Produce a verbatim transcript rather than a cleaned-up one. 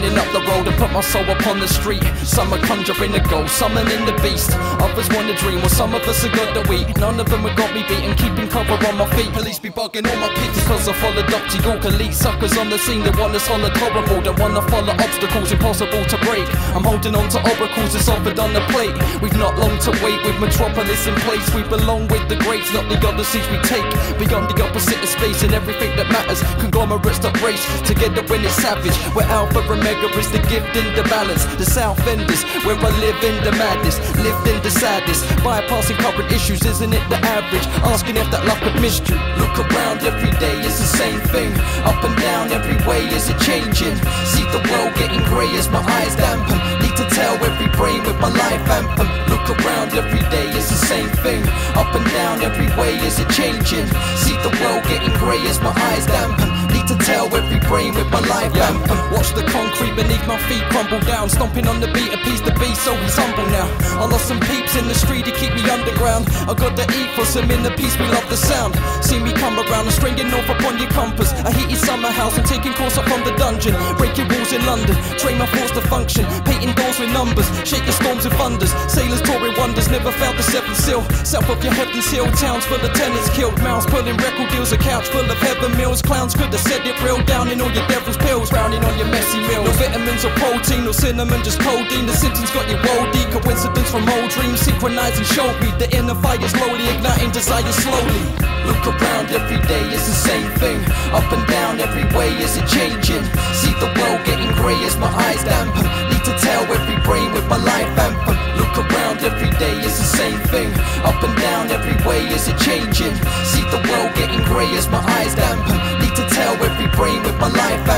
running up the road and put my soul upon the street. Some are conjuring the ghost, summoning the beast. Others want to dream, well some of us have got the weak. None of them have got me beaten, keeping cover on my feet. Police be bugging all my peeps because I follow Doctor York. Elite suckers on the scene, they want us solid horrible. They wanna follow obstacles impossible to break. I'm holding on to oracles that's offered on the plate. We've not long to wait with Metropolis in place. We belong with the greats, not the odysseys we take. Beyond the opposite of space and everything that matters. Conglomerates that race together when it's savage. Where Alpha and Omega is the gift in the balance. The South Enders, where I live in the madness, lived in the sadness. Bypassing current issues, isn't it the average? Asking if that luck had missed you. Look around every day, it's the same thing. Up and down every way, is it changing? See the world getting grey as my eyes dampen. Need to tell every brain with my life anthem. Look around every day, it's the same thing. Up and down every way, is it changing? See the world getting grey as my eyes dampen. Need to tell every brain with my life anthem. Watch the concrete beneath my feet crumble down. Stomping on the beat, appease the beast, so he's humble now. I lost some peeps in the street to keep me underground. I got the ethos, I'm in the peace, we love the sound. See me come around and stringing off upon your compass. I hit your summer house and taking course up from the dungeon. Breaking rules in London, train my force to function. Painting doors with numbers, shaking storms with thunders. Sailors touring wonders, never found the seventh seal. South of your Heaven's Hill, towns full of tenants killed. Mouths pulling record deals, a couch full of heaven meals. Clowns could have said it real, down in all your devil's pills. Drowning on your messy meals. No vitamins or protein, no cinnamon, just codeine. The symptoms got you worldy, coincidence from old dreams. Synchronizing showed me the inner fire slowly igniting desire slowly. Look around every day, it's the same thing. Up and down every way, is it changing? See the world getting grey as my eyes dampen. Need to tell every brain with my life anthem. Look around every day, it's the same thing. Up and down every way, is it changing? See the world getting grey as my eyes dampen. Need to tell every brain with my life anthem.